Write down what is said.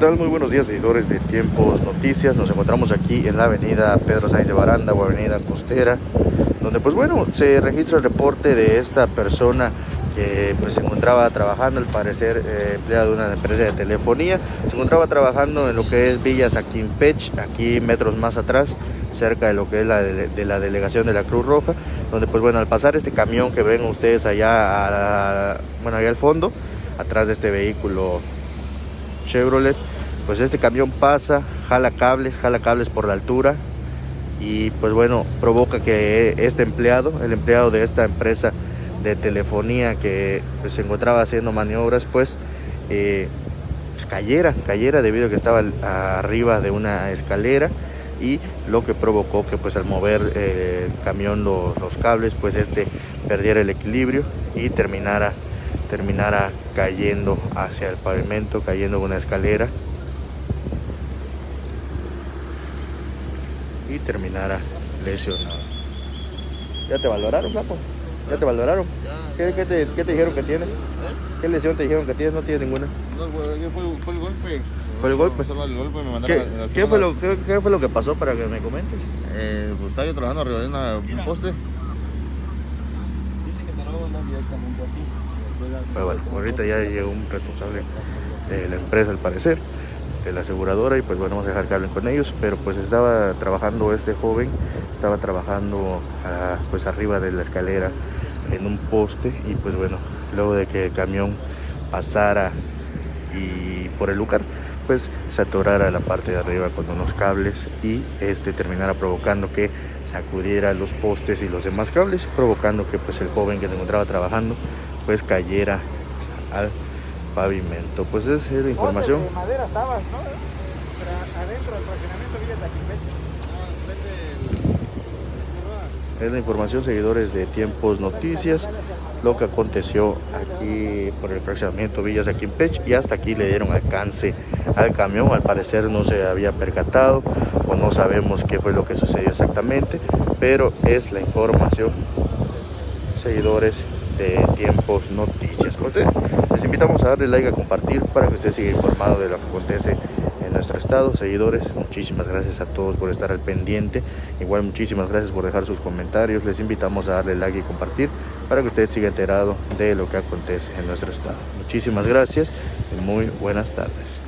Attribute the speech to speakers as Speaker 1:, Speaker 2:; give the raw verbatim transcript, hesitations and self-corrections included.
Speaker 1: tal? Muy buenos días, seguidores de Tiempos Noticias. Nos encontramos aquí en la avenida Pedro Sáenz de Baranda o avenida Costera, donde pues bueno, se registra el reporte de esta persona que pues se encontraba trabajando, al parecer eh, empleado de una empresa de telefonía. Se encontraba trabajando en lo que es Villa Saquimpech, aquí metros más atrás, cerca de lo que es la de, de la delegación de la Cruz Roja, donde pues bueno, al pasar este camión que ven ustedes allá, a la, bueno, allá al fondo, atrás de este vehículo Chevrolet, pues este camión pasa, jala cables, jala cables por la altura y pues bueno, provoca que este empleado, el empleado de esta empresa de telefonía que pues, se encontraba haciendo maniobras, pues, eh, pues cayera, cayera debido a que estaba arriba de una escalera, y lo que provocó que pues al mover eh, el camión los, los cables, pues este perdiera el equilibrio y terminara terminara cayendo hacia el pavimento, cayendo en una escalera y terminara lesionado. ¿Ya te valoraron, Capo? ¿Ya te valoraron? ¿Qué, qué, te, ¿Qué te dijeron que tienes? ¿Qué lesión te dijeron que tienes? No tienes ninguna.
Speaker 2: No, fue, fue el golpe.
Speaker 1: ¿Fue el golpe?
Speaker 2: Solo el golpe me mandaron
Speaker 1: ¿Qué,
Speaker 2: a, a
Speaker 1: ¿qué, fue lo, qué, ¿Qué fue lo que pasó para que me comentes?
Speaker 2: Eh, pues estaba yo trabajando arriba de una, un poste.
Speaker 3: Dice que te lo mandan directamente a ti.
Speaker 1: Pero bueno, ahorita ya llegó un responsable de la empresa, al parecer, de la aseguradora, y pues bueno, vamos a dejar que hablen con ellos. Pero pues estaba trabajando este joven, estaba trabajando a, pues arriba de la escalera en un poste, y pues bueno, luego de que el camión pasara y por el lugar, pues se atorara la parte de arriba con unos cables y este terminara provocando que sacudiera los postes y los demás cables, provocando que pues el joven que se encontraba trabajando pues cayera al pavimento. Pues esa es la información.
Speaker 3: De madera estabas, ¿no? Pero adentro del fraccionamiento Villa Saquimpech.
Speaker 1: Es la información, seguidores de Tiempos Noticias, lo que aconteció aquí por el fraccionamiento Villa Saquimpech, y hasta aquí le dieron alcance al camión. Al parecer no se había percatado o no sabemos qué fue lo que sucedió exactamente, pero es la información, seguidores de Tiempos Noticias. Usted, les invitamos a darle like, a compartir, para que usted siga informado de lo que acontece en nuestro estado. Seguidores, muchísimas gracias a todos por estar al pendiente. Igual muchísimas gracias por dejar sus comentarios. Les invitamos a darle like y compartir para que usted siga enterado de lo que acontece en nuestro estado. Muchísimas gracias y muy buenas tardes.